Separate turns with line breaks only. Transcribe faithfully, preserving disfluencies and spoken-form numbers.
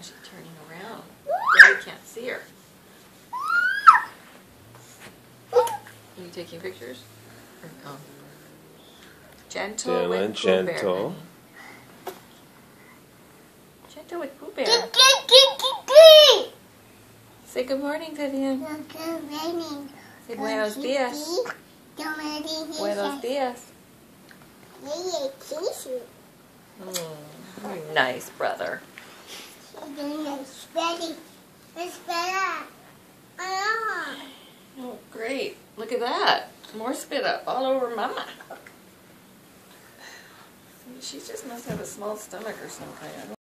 she's turning around. Daddy can't see her. Are you taking pictures? Oh. Gentle
Dylan,
with Pooh
gentle.
Bear. Gentle with Pooh Bear. Say good morning, Vivian.
Good morning.
Say buenos dias. Buenos dias. Mm, nice brother. Oh, great. Look at that. More spit up all over Mama. She just must have a small stomach or something. I don't